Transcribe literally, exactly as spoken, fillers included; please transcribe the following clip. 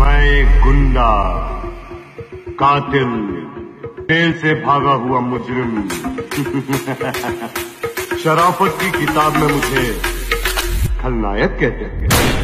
मैं एक गुंडा, कातिल, जेल से भागा हुआ मुजरिम। शराफत की किताब में मुझे खलनायक कहते हैं।